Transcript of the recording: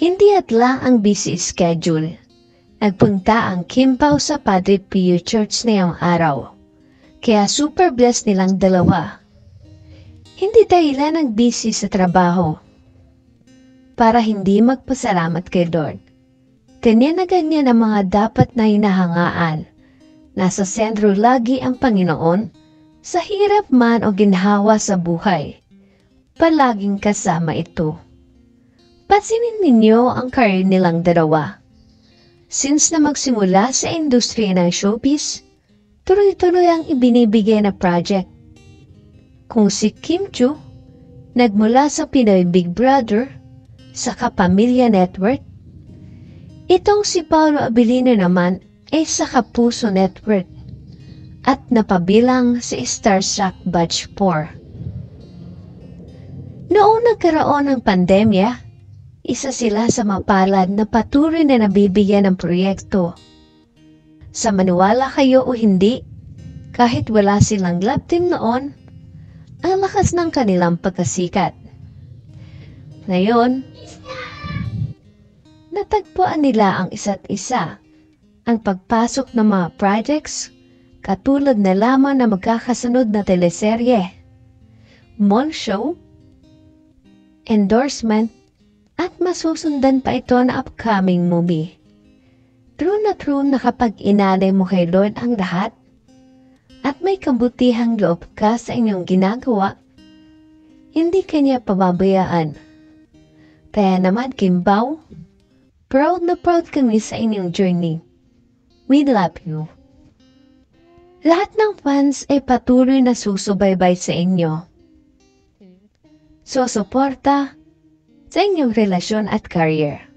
Hindi hadlang ang busy schedule. Nagpunta ang Kim Pao sa Padre Pio Church ngayong araw. Kaya super blessed nilang dalawa. Hindi dahilan ang busy sa trabaho. Para hindi magpasalamat kay Lord. Tininagan niya ng mga dapat na hinahangaan. Nasa sentro lagi ang Panginoon, sa hirap man o ginhawa sa buhay. Palaging kasama ito. Pansinin ninyo ang career nilang dalawa. Since na magsimula sa industriya ng showbiz, tuloy-tuloy ang ibinibigay na project. Kung si Kim Chiu, nagmula sa Pinoy Big Brother, sa Kapamilya Network, itong si Paolo Abilino naman ay sa Kapuso Network at napabilang sa Starstruck Batch 4. Noong nagkaroon ng pandemya, isa sila sa mapalad na patuloy na nabibigyan ng proyekto. Sa maniwala kayo o hindi, kahit wala silang love team noon, ang lakas ng kanilang pagkasikat. Ngayon, natagpuan nila ang isa't isa. Ang pagpasok ng mga projects, katulad na lamang na magkakasunod na teleserye, mall show, endorsement, at masusundan pa ito na upcoming movie. True na kapag inalay mo kay Lord ang lahat, at may kabutihang loob ka sa inyong ginagawa, hindi kanya pababayaan. Kaya naman, Kim Pao, proud na proud kami sa inyong journey. We love you. Lahat ng fans ay patuloy na susubaybay sa inyo. So, suporta sa inyong relasyon at career.